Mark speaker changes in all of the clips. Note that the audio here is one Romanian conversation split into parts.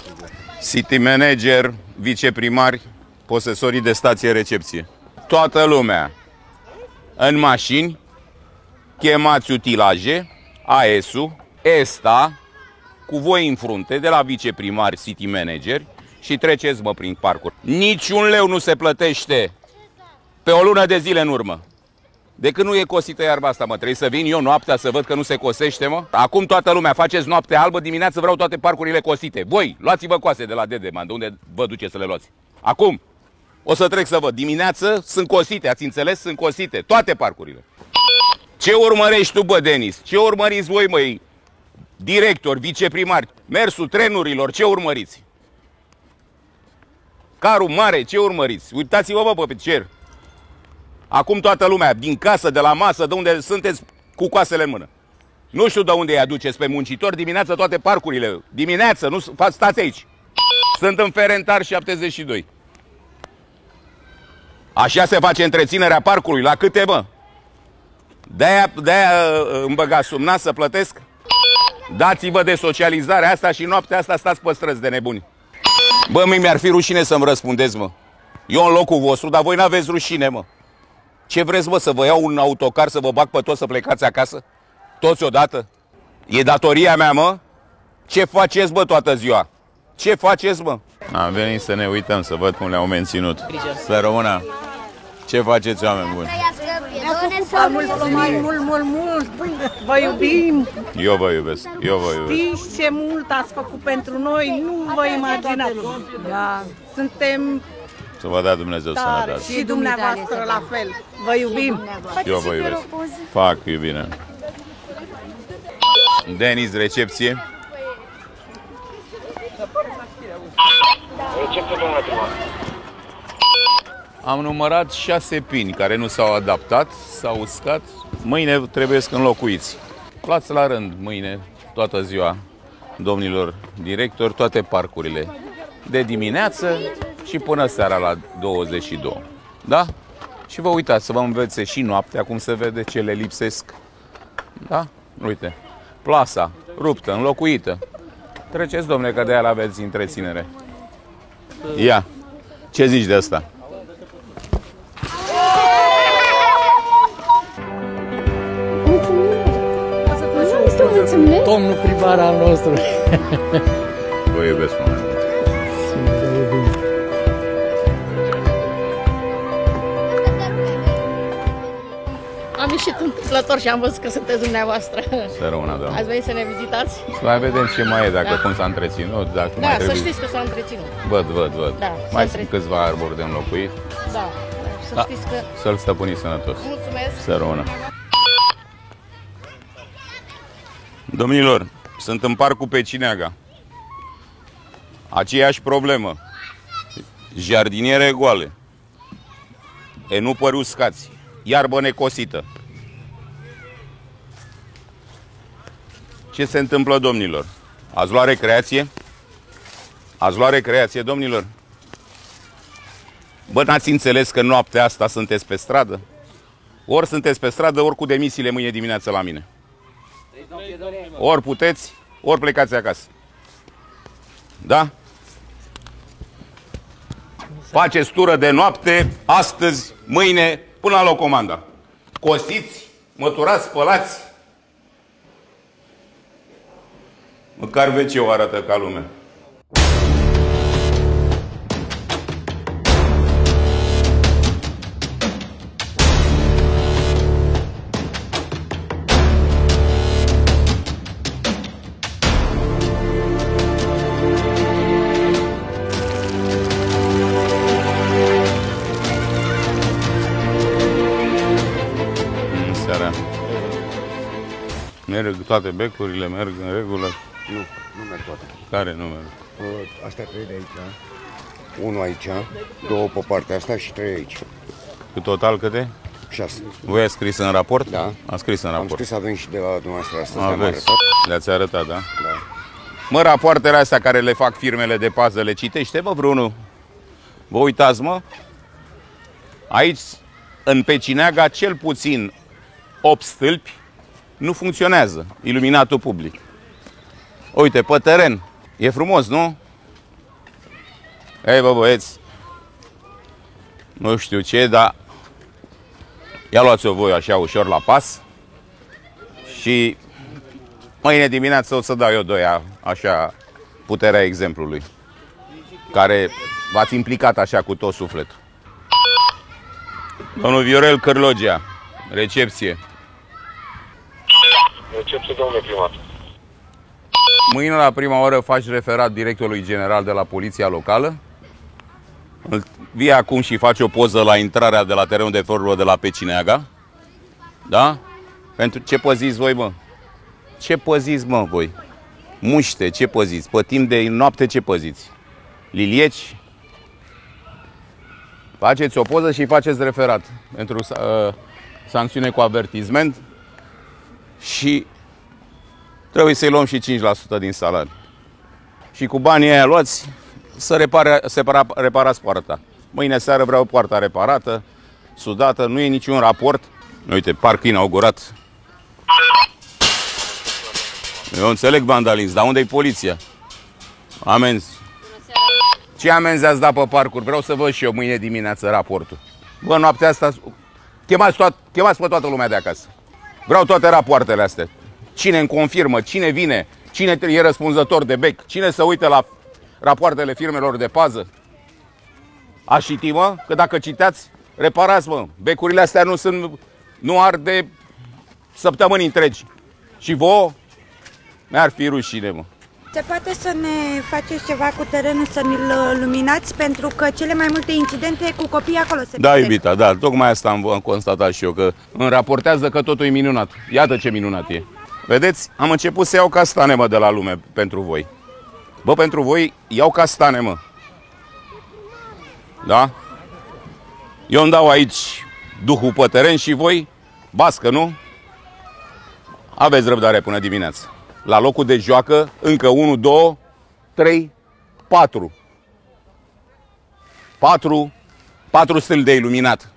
Speaker 1: City manager, viceprimari, posesorii de stație recepție. Toată lumea în mașini, chemați utilaje, AES-ul, ESTA, cu voi în frunte, de la viceprimari, city manager, și treceți, mă, prin parcuri. Niciun leu nu se plătește pe o lună de zile în urmă. De când nu e cosită iarba asta, mă, trebuie să vin eu noaptea să văd că nu se cosește, mă. Acum toată lumea, faceți noapte albă, dimineață vreau toate parcurile cosite. Voi, luați-vă coase de la Dedeman, de unde vă duceți să le luați. Acum, o să trec să văd. Dimineață sunt cosite, ați înțeles? Sunt cosite, toate parcurile. Ce urmărești tu, bă, Denis? Ce urmăriți voi, măi, directori, viceprimari? Mersul trenurilor, ce urmăriți? Carul mare, ce urmăriți? Uitați-vă, bă, pe cer. Acum toată lumea, din casă, de la masă, de unde sunteți, cu coasele în mână. Nu știu de unde îi aduceți pe muncitori, dimineața toate parcurile. Dimineața, nu stați aici. Sunt în Ferentar 72. Așa se face întreținerea parcului, la câte, mă? De-aia îmi băgați sub nas să plătesc? Dați-vă de socializare asta și noaptea asta stați pe străzi de nebuni. Bă, mi-ar fi rușine să-mi răspundeți, mă. Eu în locul vostru, dar voi n-aveți rușine, mă. Ce vreți, mă, să vă iau un autocar, să vă bag pe toți să plecați acasă? Toți odată? E datoria mea, mă? Ce faceți, bă, toată ziua? Ce faceți, mă? Am venit să ne uităm, să văd cum le-au menținut. Să rămână. Ce faceți, oameni buni?
Speaker 2: Mult. Vă iubim.
Speaker 1: Eu vă iubesc.
Speaker 2: Știți ce mult ați făcut pentru noi? Nu vă imaginați. Da. Suntem
Speaker 1: să vă dea Dumnezeu sănătate.
Speaker 2: Și dumneavoastră la fel. Vă iubim.
Speaker 1: Eu vă iubesc. Fac iubire. Denis, recepție.
Speaker 3: Recepție, domnule primar.
Speaker 1: Am numărat 6 pini care nu s-au adaptat, s-au uscat. Mâine trebuie să înlocuiți. Luați la rând mâine, toată ziua, domnilor directori, toate parcurile. De dimineață și până seara la 22. Da? Și vă uitați să vă învețe și noaptea cum se vede ce le lipsesc. Da? Uite. Plasa, ruptă, înlocuită. Treceți, domnule, că de aia aveți întreținere. Ia. Ce zici de asta?
Speaker 4: Domnul primar al nostru.
Speaker 1: Vă iubesc, mă.
Speaker 5: Am ieșit întâmplător și am văzut că sunteți dumneavoastră.
Speaker 1: Să rămână, doamne.
Speaker 5: Ați venit să ne vizitați?
Speaker 1: Să mai vedem ce mai e, dacă cum s-a întreținut, dacă mai trebuie.
Speaker 5: Să știți că s-a întreținut.
Speaker 1: Văd.
Speaker 5: Da,
Speaker 1: mai sunt câțiva arbori de înlocuit.
Speaker 5: Da, să știți că...
Speaker 1: Să-l stăpâniți sănătos.
Speaker 5: Mulțumesc.
Speaker 1: Să rămână. Domnilor, sunt în parcul Pecineaga. Aceeași problemă. Jardiniere goale. Enupări uscați. Iarbă necosită. Ce se întâmplă, domnilor? Ați luat recreație? Ați luat recreație, domnilor? Bă, n-ați înțeles că noaptea asta sunteți pe stradă? Ori sunteți pe stradă, ori cu demisiile mâine dimineață la mine. Ori puteți, ori plecați acasă. Da? Faceți tură de noapte, astăzi, mâine, până la locomanda. Cosiți, măturați, spălați. Măcar WC-ul arată ca lumea. Merg toate becurile, merg în regulă?
Speaker 6: Nu merg toate.
Speaker 1: Care nu merg?
Speaker 6: Astea 3 de aici, unul aici, 2 pe partea asta și 3 aici.
Speaker 1: Cu total câte?
Speaker 6: 6.
Speaker 1: Voi ați scris în raport?
Speaker 6: Da.
Speaker 1: Am scris în raport.
Speaker 6: Am scris, avem și de la dumneavoastră astăzi,
Speaker 1: le-am arătat. Le-ați arătat, da?
Speaker 6: Da.
Speaker 1: Mă, rapoartele astea care le fac firmele de pază, le citește, bă, vreunul? Vă uitați, mă? Aici, în Pecineaga, cel puțin 8 stâlpi nu funcționează, iluminatul public. Uite, pe teren, e frumos, nu? Ei, bă, băieți, nu știu ce, dar ia luați-o voi așa ușor la pas și mâine dimineață o să dau eu doia, așa, puterea exemplului, care v-ați implicat așa cu tot sufletul. Domnul Viorel Cârlogea, recepție.
Speaker 3: Recepție, domnule primar.
Speaker 1: Mâine la prima oră faci referat directorului general de la Poliția Locală. Vii acum și faci o poză la intrarea de la terenul de fotbal de la Pecineaga. Da? Pentru ce păziți voi, mă? Ce păziți, mă, voi? Muște, ce păziți? Pe timp de noapte, ce păziți? Lilieci? Faceți o poză și faceți referat pentru sancțiune cu avertisment și trebuie să-i luăm și 5% din salariu. Și cu banii aia luați să reparați poarta. Mâine seară vreau poarta reparată, sudată, nu e niciun raport. Uite, parc inaugurat. Eu înțeleg vandalism, dar unde-i poliția? Amenzi. Ce amenzi ați dat pe parcuri? Vreau să văd și eu mâine dimineață raportul. Bă, noaptea asta, chemați pe toată lumea de acasă. Vreau toate rapoartele astea. Cine îmi confirmă, cine vine, cine e răspunzător de bec, cine se uită la rapoartele firmelor de pază. Aș citi, mă, că dacă citați, reparați, mă. Becurile astea nu ard de săptămâni întregi. Și vouă mi-ar fi rușine, mă.
Speaker 4: Se poate să ne faceți ceva cu terenul, să ne-l luminați, pentru că cele mai multe incidente cu copii acolo se
Speaker 1: Da, iubita, da, tocmai asta am constatat și eu, că îmi raportează că totul e minunat. Iată ce minunat e. Vedeți, am început să iau castane, mă, de la lume pentru voi. Bă, pentru voi iau castane, mă. Da? Eu îmi dau aici duhul pe teren și voi bască, nu? Aveți răbdare până dimineață. La locul de joacă, încă 1, 2, 3, 4. 4 stâlpi de iluminat.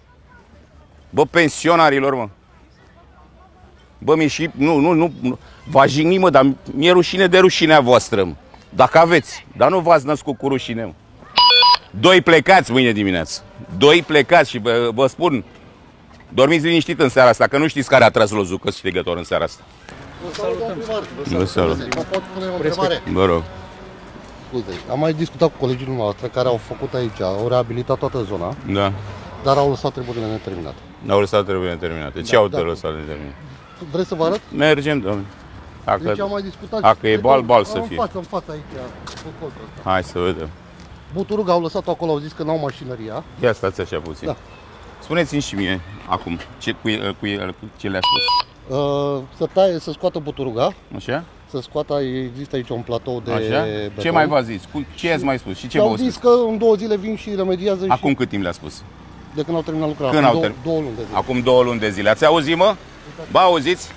Speaker 1: Bă, pensionarilor, mă. Bă, nu, v-a jigni, mă, dar mi-e rușine de rușinea voastră, mă. Dacă aveți, dar nu v-ați născut cu rușine, mă. 2 plecați mâine dimineață. 2 plecați și vă spun, dormiți liniștit în seara asta, că nu știți care a tras lozucă strigător în seara asta. Vă salut.
Speaker 7: Vă pot pune o întrebare?
Speaker 1: Vă rog.
Speaker 7: Scuze, am mai discutat cu colegii noastre care au făcut aici, au reabilitat toată zona,
Speaker 1: Da.
Speaker 7: dar au lăsat treburile neterminate.
Speaker 1: N-au lăsat treburile neterminate. Ce au lăsat neterminate?
Speaker 7: Vreți să vă arăt?
Speaker 1: Mergem, domnule.
Speaker 7: Deci am mai discutat.
Speaker 1: Dacă e bal să fie.
Speaker 7: În față aici, pe colțul ăsta.
Speaker 1: Hai să vedem.
Speaker 7: Buturug au lăsat acolo, au zis că n-au mașinăria.
Speaker 1: Ia stați așa puțin.
Speaker 7: Da.
Speaker 1: Spuneți-mi și mie acum cu ce le-a spus.
Speaker 7: Să scoată buturuga,
Speaker 1: Așa?
Speaker 7: să scoată, există aici un platou de
Speaker 1: Așa?
Speaker 7: beton.
Speaker 1: Ce mai v-a zis? Ce i-ați mai spus? Și ce
Speaker 7: au
Speaker 1: v-au
Speaker 7: zis
Speaker 1: spus?
Speaker 7: că în 2 zile vin și remediază.
Speaker 1: Acum
Speaker 7: și
Speaker 1: cât timp le-a spus?
Speaker 7: de când au terminat lucrarea.
Speaker 1: Când
Speaker 7: Acum
Speaker 1: au terminat?
Speaker 7: 2 luni de zile.
Speaker 1: Acum 2 luni de zile. Ați auzit, mă? Ba, auziți?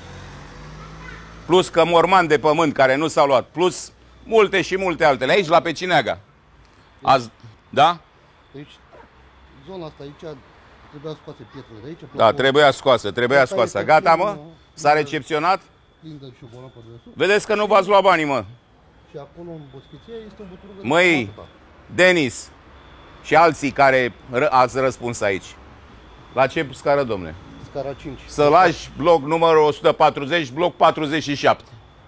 Speaker 1: Plus că morman de pământ care nu s-au luat. Plus multe și multe altele. Aici, la Pecineaga. Azi, da?
Speaker 7: Deci, zona asta aici trebuia scoase pietrele de aici.
Speaker 1: Da, trebuia scoasă. Gata, mă? S-a recepționat? Vedeți că nu v-ați luat banii, mă.
Speaker 7: Și acolo în Boscheția este o buturugă.
Speaker 1: Măi, Denis și alții care ați răspuns aici. La ce scară, domnule?
Speaker 7: Scara 5.
Speaker 1: Să lași bloc numărul 140, bloc 47.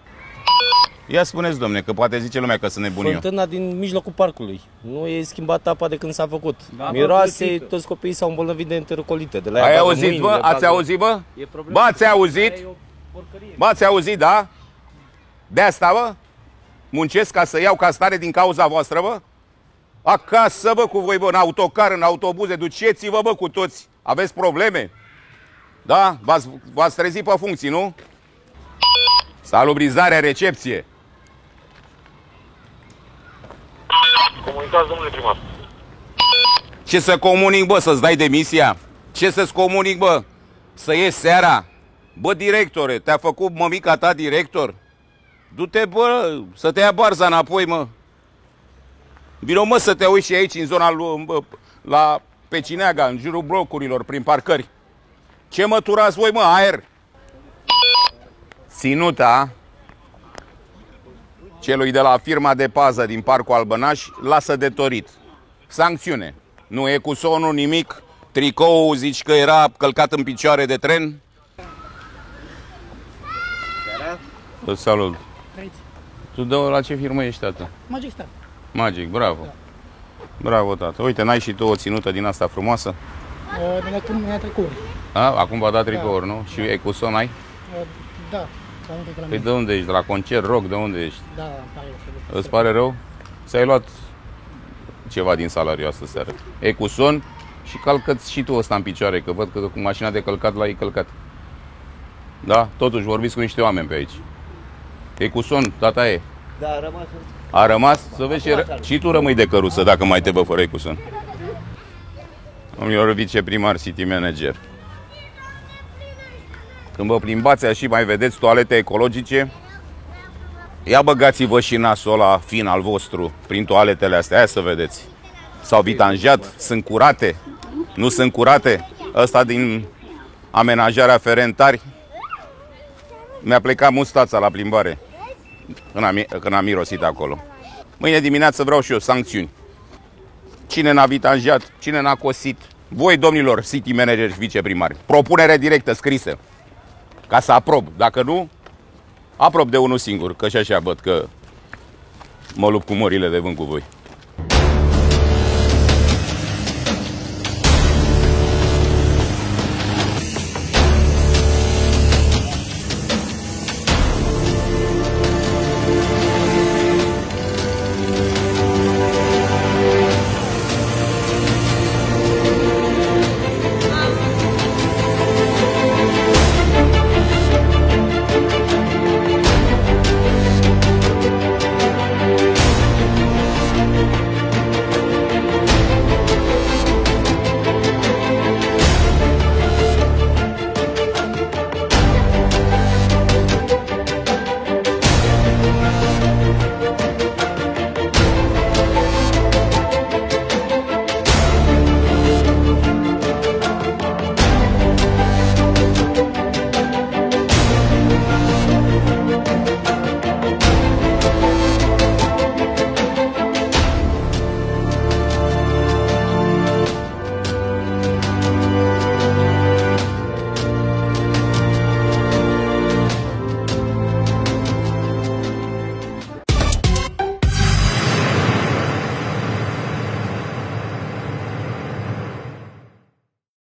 Speaker 1: Ia spuneți, domnule, că poate zice lumea că sunt nebun eu.
Speaker 8: Fântâna din mijlocul parcului. Nu e schimbat apa de când s-a făcut. Miroase, toți copiii s-au îmbolnăvit de enterocolite. De la
Speaker 1: Ai auzit, bă? Ați auzit, bă? Bă, ați auzit? Bă, ați auzit, da? De asta, bă? Muncesc ca să iau castare din cauza voastră, bă? Acasă, bă, cu voi, bă, în autocar, în autobuze, duceți-vă, bă, cu toți. Aveți probleme? Da? V-ați trezit pe funcții, nu? Salubrizare, recepție.
Speaker 3: Comunicați, domnule primar.
Speaker 1: Ce să comunic, bă? Să-ți dai demisia? Ce să-ți comunic, bă? Să ies seara? Bă, directore, te-a făcut mămica ta director? Du-te, bă, să te ia barza înapoi, mă. Vino, mă, să te uiți și aici, în zona la Pecineaga, în jurul blocurilor, prin parcări. Ce măturați voi, mă? Aer? Ținuta. celui de la firma de pază din Parcul Albănaș lasă de torit. Sancțiune. Nu e cu sonul nimic. Tricou zici că era călcat în picioare de tren. Salut. Tu dă la ce firmă ești, tată?
Speaker 5: Magic Star.
Speaker 1: Magic, bravo. Bravo, tată. Uite, n-ai și tu o ținută din asta frumoasă?
Speaker 5: Ne-a trecut.
Speaker 1: Acum va da tricouri, nu? Și Ecuson ai?
Speaker 5: Da.
Speaker 1: Păi de unde ești? De la concert rock? De unde ești?
Speaker 5: Da, pare rău.
Speaker 1: Îți pare rău? Ți-ai luat ceva din salariu astă seară. Ecuson și calcă-ți și tu ăsta în picioare, că văd că cu mașina de călcat l-ai călcat. Da? Totuși vorbiți cu niște oameni pe aici. Ecuson, tata e?
Speaker 8: Da, a rămas.
Speaker 1: A rămas? Să vezi și tu rămâi de căruță dacă mai te bă fără Ecuson. Domnilor viceprimar, city manager. Când vă plimbați și mai vedeți toalete ecologice, ia băgați-vă și nasul ăla fin al vostru prin toaletele astea, aia să vedeți. S-au vitanjat, sunt curate, nu sunt curate. Ăsta din amenajarea Ferentari mi-a plecat mustața la plimbare când am mirosit acolo. Mâine dimineață vreau și eu sancțiuni. Cine n-a vitanjat, cine n-a cosit. Voi, domnilor, city manager și viceprimari, propunere directă, scrisă, ca să aprob. Dacă nu, aprob de unul singur, că și așa văd că mă lupt cu morile de vânt cu voi.